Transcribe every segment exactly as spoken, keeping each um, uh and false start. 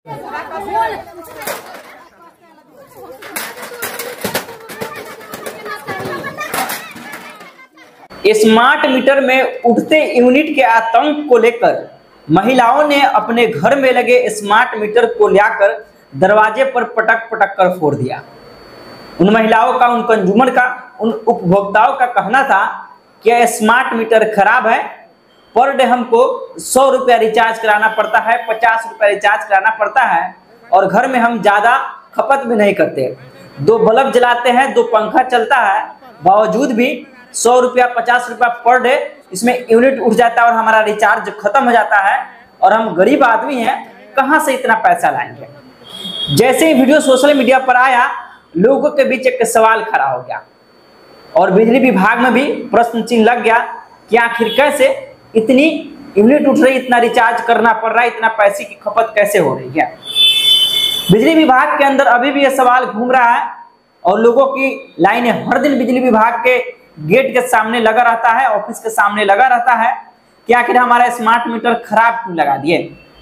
Smart meter में उठते unit के आतंक को लेकर महिलाओं ने अपने घर में लगे स्मार्ट मीटर को लाकर दरवाजे पर पटक पटक कर फोड़ दिया। उन महिलाओं का, उन कंज्यूमर का, उन उपभोक्ताओं का कहना था कि यह स्मार्ट मीटर खराब है, पर डे हमको सौ रुपया रिचार्ज कराना पड़ता है, पचास रुपया रिचार्ज कराना पड़ता है और घर में हम ज्यादा खपत भी नहीं करते। दो बल्ब जलाते हैं, दो पंखा चलता है, बावजूद भी सौ रुपया पचास रुपया पर डे इसमें यूनिट उठ जाता है और हमारा रिचार्ज खत्म हो जाता है और हम गरीब आदमी हैं, कहां से इतना पैसा लाएंगे। जैसे ही वीडियो सोशल मीडिया पर आया, लोगों के बीच एक सवाल खड़ा हो गया और बिजली विभाग में भी प्रश्न चिन्ह लग गया कि आखिर कैसे इतनी यूनिट उठ रही, इतना रिचार्ज करना पड़ रहा है, इतना पैसे की खपत कैसे हो रही है। बिजली विभाग के अंदर अभी भी यह सवाल घूम रहा है और लोगों की लाइनें हर दिन बिजली विभाग के गेट के सामने लगा रहता है, ऑफिस के सामने लगा रहता है कि आखिर हमारा स्मार्ट मीटर खराब क्यों लगा दिए।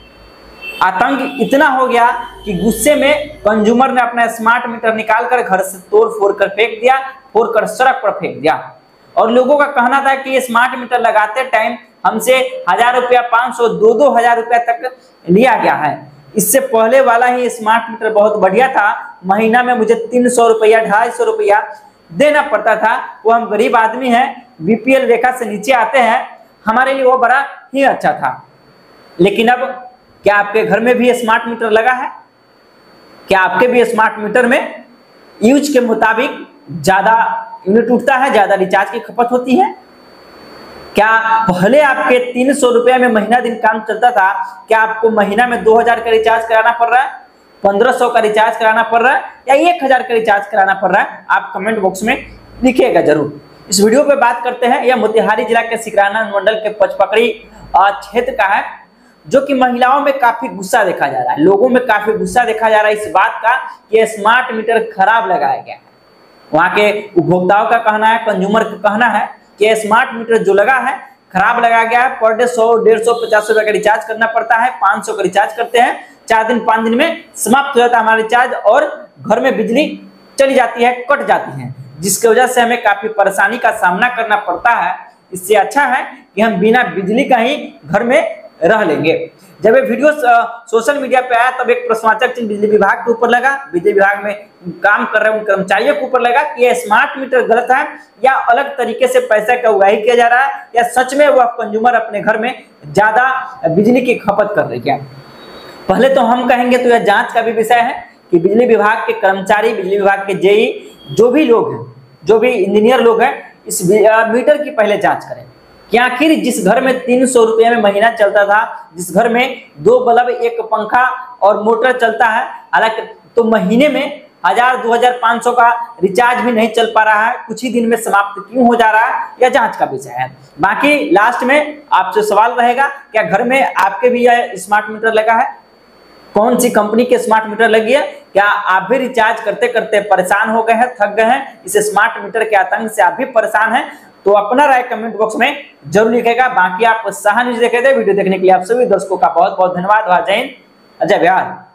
आतंक इतना हो गया कि गुस्से में कंज्यूमर ने अपना स्मार्ट मीटर निकालकर घर से तोड़ फोड़ कर फेंक दिया, फोड़ कर सड़क पर फेंक दिया। और लोगों का कहना था कि ये स्मार्ट मीटर लगाते टाइम हमसे हजार रुपया, पांच सौ, दो दो हजार रुपया तक लिया गया है। इससे पहले वाला ही स्मार्ट मीटर बहुत बढ़िया था, महीना में मुझे तीन सौ रुपया, ढाई सौ रुपया देना पड़ता था। वो हम गरीब आदमी हैं, बीपीएल रेखा से नीचे आते हैं, हमारे लिए वो बड़ा ही अच्छा था। लेकिन अब क्या आपके घर में भी स्मार्ट मीटर लगा है? क्या आपके भी स्मार्ट मीटर में यूज के मुताबिक ज्यादा यूनिट उठता है, ज्यादा रिचार्ज की खपत होती है? क्या पहले आपके तीन सौ रुपया में महीना दिन काम चलता था, क्या आपको महीना में दो हजार का रिचार्ज कराना पड़ रहा है, पंद्रह सौ का रिचार्ज कराना पड़ रहा है या एक हजार का रिचार्ज कराना पड़ रहा है? आप कमेंट बॉक्स में लिखिएगा जरूर। इस वीडियो पे बात करते हैं, यह मोतिहारी जिला के सिकराना मंडल के पचपकड़ी क्षेत्र का है, जो कि महिलाओं में काफी गुस्सा देखा जा रहा है, लोगों में काफी गुस्सा देखा जा रहा है इस बात का कि स्मार्ट मीटर खराब लगाया गया है। वहां के उपभोक्ताओं का कहना है, कंज्यूमर का कहना है कि स्मार्ट मीटर जो लगा है खराब लगाया गया है। पर डे सौ, डेढ़ सौ, पचास रुपए का रिचार्ज करना पड़ता है, पांच सौ का रिचार्ज करते हैं, चार दिन पांच दिन में समाप्त हो जाता है हमारा रिचार्ज और घर में बिजली चली जाती है, कट जाती है, जिसकी वजह से हमें काफी परेशानी का सामना करना पड़ता है। इससे अच्छा है कि हम बिना बिजली का ही घर में रह लेंगे। जब ये वीडियो सोशल मीडिया पे आया तब एक प्रश्नवाचक चिन्ह बिजली विभाग के ऊपर लगा, बिजली विभाग में काम कर रहे उन कर्मचारियों के ऊपर लगा कि यह स्मार्ट मीटर गलत है या अलग तरीके से पैसा का उगाही किया जा रहा है या सच में वह कंज्यूमर अपने घर में ज्यादा बिजली की खपत कर रही है। पहले तो हम कहेंगे तो यह जांच का भी विषय है कि बिजली विभाग के कर्मचारी, बिजली विभाग के जेई, जो भी लोग हैं, जो भी इंजीनियर लोग हैं, इस मीटर की पहले जांच करें कि आखिर जिस घर में तीन सौ रुपये में महीना चलता था, जिस घर में दो बल्ब, एक पंखा और मोटर चलता है, हालांकि तो महीने में हजार, दो हजार, पांच सौ का रिचार्ज भी नहीं चल पा रहा है, कुछ ही दिन में समाप्त क्यों हो जा रहा है, यह जांच का विषय है। बाकी लास्ट में आपसे सवाल रहेगा, क्या घर में आपके भी यह स्मार्ट मीटर लगा है? कौन सी कंपनी के स्मार्ट मीटर लगी है? क्या आप भी रिचार्ज करते करते परेशान हो गए हैं, थक गए हैं, इस स्मार्ट मीटर के आतंक से आप भी परेशान हैं? तो अपना राय कमेंट बॉक्स में जरूर लिखेगा। बाकी आप साहा न्यूज देखे थे। वीडियो देखने के लिए आप सभी दर्शकों का बहुत बहुत धन्यवाद। जय हिंद, जय बिहार।